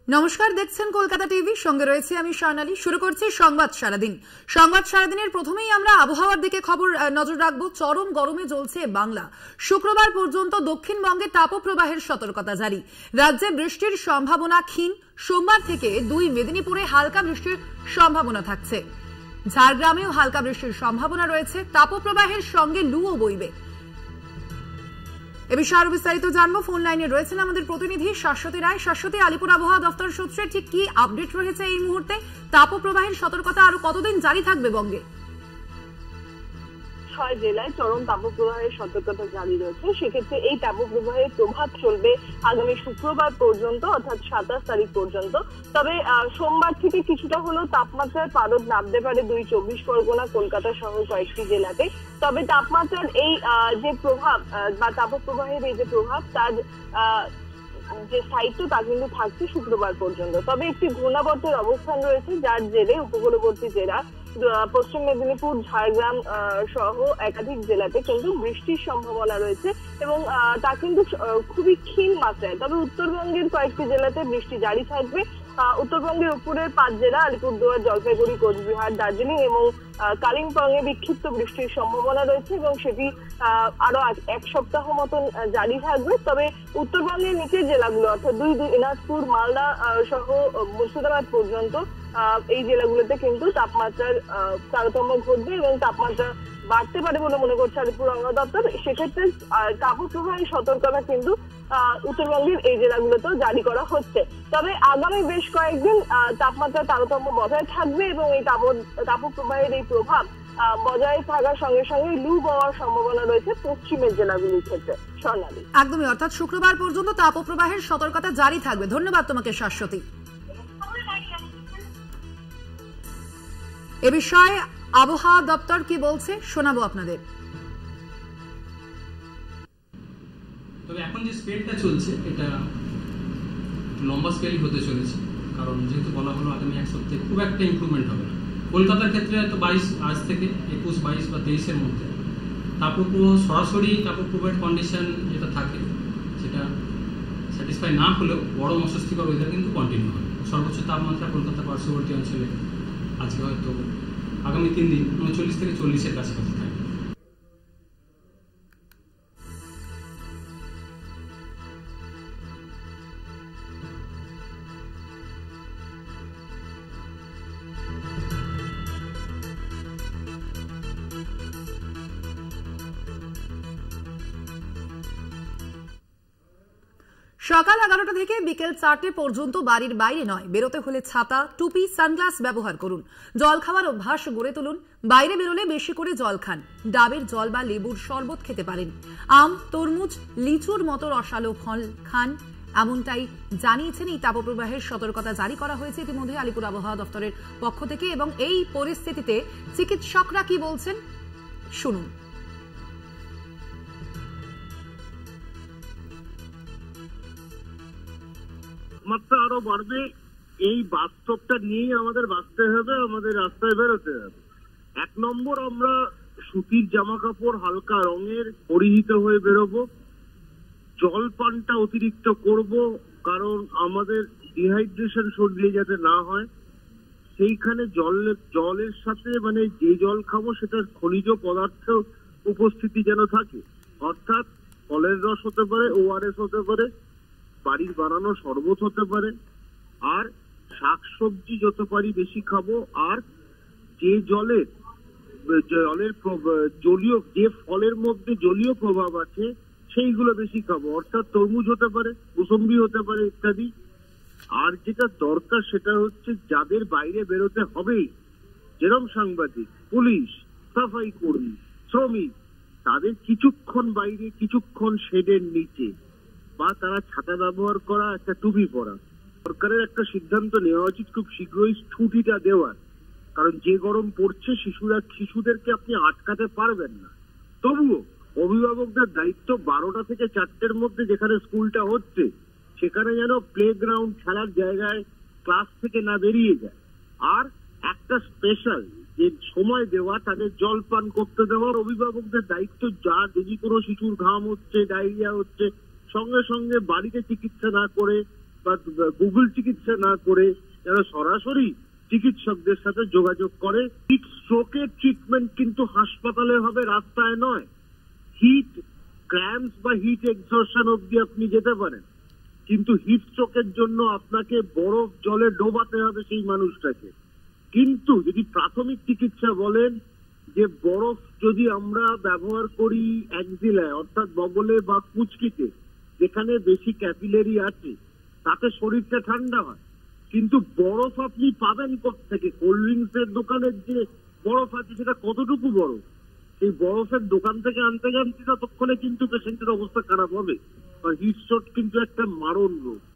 নমস্কার, দেখছেন কলকাতা টিভি, সঙ্গে রয়েছে আমি স্বর্ণালী। শুরু করছি সংবাদ সারাদিন। সংবাদ সারাদিনের প্রথমেই আমরা আবহাওয়ার দিকে নজর রাখবো। চরম গরমে জ্বলছে বাংলা। শুক্রবার পর্যন্ত দক্ষিণবঙ্গে তাপপ্রবাহের সতর্কতা জারি। রাজ্যে বৃষ্টির সম্ভাবনা ক্ষীণ। সোমবার থেকে 2 মেদিনীপুরে হালকা বৃষ্টির সম্ভাবনা থাকছে। ঝাড়গ্রামেও হালকা বৃষ্টির সম্ভাবনা রয়েছে। তাপপ্রবাহের সঙ্গে লুও বইবে। এ বিষয়ে আরো বিস্তারিত জানবো। ফোন লাইনে রয়েছেন আমাদের প্রতিনিধি শাশ্বতী রায়। শাশ্বতী, আলিপুর আবহাওয়া দপ্তর সূত্রে ঠিক কি আপডেট রয়েছে এই মুহূর্তে? তাপপ্রবাহের সতর্কতা আরো কতদিন জারি থাকবে বঙ্গে? 6 জেলায় চরম তাপপ্রবাহের সতর্কতা জারি রয়েছে। সেক্ষেত্রে এই তাপপ্রবাহের প্রভাব চলবে আগামী শুক্রবার পর্যন্ত, অর্থাৎ 27 তারিখ পর্যন্ত। তবে সোমবার থেকে কিছুটা হলেও তাপমাত্রার পারদ নামতে পারে 24 পরগনা, কলকাতা সহ কয়েকটি জেলাতে। তবে তাপমাত্রার এই যে প্রভাব বা তাপপ্রবাহের এই যে প্রভাব, তার যে স্থায়িত্ব তা কিন্তু থাকছে শুক্রবার পর্যন্ত। তবে একটি ঘূর্ণাবর্তের অবস্থান রয়েছে, যার জেরে উপকূলবর্তী জেলা পশ্চিম মেদিনীপুর, ঝাড়গ্রাম সহ একাধিক জেলাতে কিন্তু বৃষ্টির সম্ভাবনা রয়েছে এবং তা কিন্তু খুবই ক্ষীণ মাত্রায়। তবে উত্তরবঙ্গের কয়েকটি জেলাতে বৃষ্টি জারি থাকবে। উত্তরবঙ্গের উপরের 5 জেলা অলিপুরদুয়ার, জলপাইগুড়ি, কোচবিহার, দার্জিলিং এবং কালিম্পং এ বিক্ষিপ্ত বৃষ্টির সম্ভাবনা রয়েছে এবং সেটি আরো 1 সপ্তাহ মতন জারি থাকবে। তবে উত্তরবঙ্গের নিচের জেলাগুলো অর্থাৎ দিনাজপুর, মালদা সহ মুর্শিদাবাদ পর্যন্ত এই জেলাগুলোতে কিন্তু তাপমাত্রার তারতম্য ঘটবে এবং তাপমাত্রা বাড়তে পারে বলে মনে করছে আলিপুর আবহাওয়া দপ্তর। সেক্ষেত্রে তাপপ্রবাহের সতর্কতা কিন্তু উত্তরবঙ্গের এই জেলাগুলোতেও জারি করা হচ্ছে। তবে আগামী বেশ কয়েকদিন তাপমাত্রার তারতম্য বজায় থাকবে এবং এই তাপপ্রবাহের এই প্রভাব বজায় থাকার সঙ্গে সঙ্গে লু বওয়ার সম্ভাবনা রয়েছে পশ্চিমের জেলাগুলির ক্ষেত্রে। স্বর্ণালী, একদমই, অর্থাৎ শুক্রবার পর্যন্ত তাপপ্রবাহের সতর্কতা জারি থাকবে। ধন্যবাদ তোমাকে শাশ্বতী। এ বিষয়ে আবহাওয়া দপ্তর কি বলছে শোনাবো আপনাদের। তবে এখন যে স্কেলটা চলছে এটা লম্বা স্কেল হতে চলেছে, কারণ যেহেতু বলা হলো আগামী 1 সপ্তাহে খুব একটা ইমপ্রুভমেন্ট হবে না। কলকাতার ক্ষেত্রে হয়তো 22 আজ থেকে 21, 22 বা 23-এর মধ্যে তাপপ্রবাহ, সরাসরি তাপপ্রবাহের কন্ডিশন যেটা থাকে সেটা স্যাটিসফাই না হলেও বড় অস্বস্তিকর ওয়েদার কিন্তু কন্টিনিউ হবে। সর্বোচ্চ তাপমাত্রা কলকাতা পার্শ্ববর্তী অঞ্চলে আজকে হয়তো আগামী 3 দিন 39 থেকে 40-এর কাছাকাছি থাকবে। সকাল 11টা থেকে বিকেল 4টে পর্যন্ত বাড়ির বাইরে নয়। বেরোতে হলে ছাতা, টুপি, সানগ্লাস ব্যবহার করুন। জল খাওয়ার অভ্যাস গড়ে তুলুন। বাইরে বেরোলে বেশি করে জল খান। ডাবের জল বা লেবুর শরবত খেতে পারেন। আম, তরমুজ, লিচুর মতো রসালো ফল খান। এমনটাই জানিয়েছেন। এই তাপপ্রবাহের সতর্কতা জারি করা হয়েছে ইতিমধ্যে আলিপুর আবহাওয়া দপ্তরের পক্ষ থেকে। এবং এই পরিস্থিতিতে চিকিৎসকরা কি বলছেন শুনুন। তাপমাত্রা আরো বাড়বে, এই বাস্তবটা নিয়েই আমাদের বাঁচতে হবে, আমাদের রাস্তায় বেরোতে হবে। 1 নম্বর, আমরা সুতির জামা কাপড় হালকা রঙের পরিহিত হয়ে বেরোবো। জল পানটা অতিরিক্ত করব, কারণ আমাদের ডিহাইড্রেশন শরীরে যাতে না হয়। সেইখানে জলের সাথে মানে যে জল খাবো সেটার খনিজ পদার্থ উপস্থিতি যেন থাকে, অর্থাৎ ফলের রস হতে পারে, ORS হতে পারে, বাড়ির বানানো শরবত হতে পারে, আর শাকসবজি যত পারি বেশি খাবো। আর যে জলের জলীয়, যে ফলের মধ্যে জলীয় প্রভাব আছে সেইগুলো বেশি খাবো, অর্থাৎ তরমুজ হতে পারে, মুসম্বি হতে পারে ইত্যাদি। আর যেটা দরকার সেটা হচ্ছে যাদের বাইরে বেরোতে হবেই, যেরকম সাংবাদিক, পুলিশ, সাফাই কর্মী, শ্রমিক, তাদের কিছুক্ষণ বাইরে, কিছুক্ষণ শেডের নিচে বা তারা ছাতা ব্যবহার করা, একটা টুপি পরা। সরকারের একটা সিদ্ধান্ত নেওয়া উচিত খুব শীঘ্রই ছুটিটা দেওয়ার, কারণ যে গরম পড়ছে শিশুদেরকে আপনি আটকাতে পারবেন না। তবুও অভিভাবকদের দায়িত্ব 12টা থেকে 4টের মধ্যে যেখানে স্কুলটা হচ্ছে সেখানে যেন প্লেগ্রাউন্ড, খেলার জায়গায় ক্লাস থেকে না বেরিয়ে যায়। আর একটা স্পেশাল যে সময় দেওয়া, তাদের জল পান করতে দেওয়ার অভিভাবকদের দায়িত্ব। যা যদি কোনো শিশুর ঘাম হচ্ছে, ডায়রিয়া হচ্ছে, সঙ্গে সঙ্গে বাড়িতে চিকিৎসা না করে বা গুগল চিকিৎসা না করে যারা সরাসরি চিকিৎসকদের সাথে যোগাযোগ করে। হিট স্ট্রোকের ট্রিটমেন্ট কিন্তু হাসপাতালে হবে, রাস্তায় নয়। হিট ক্র্যাম্পস বা হিট এক্সহশন অব্দি আপনি যেতে পারেন, কিন্তু হিট স্ট্রোকের জন্য আপনাকে বরফ জলে ডোবাতে হবে সেই মানুষটাকে। কিন্তু যদি প্রাথমিক চিকিৎসা বলেন যে বরফ যদি আমরা ব্যবহার করি অ্যাক্সিলায় অর্থাৎ বগলে বা কুচকিতে যেখানে বেশি ক্যাপিলারি আছে তাতে শরীরটা ঠান্ডা হয়। কিন্তু বরফ আপনি পাবেন কোত্থেকে? কোল্ড ড্রিঙ্কস এর দোকানের যে বরফ আছে সেটা কতটুকু বরফ? সেই বরফের দোকান থেকে আনতে ততক্ষণে কিন্তু পেশেন্টের অবস্থা খারাপ হবে। হিট স্ট্রোক কিন্তু একটা মারণ রোগ।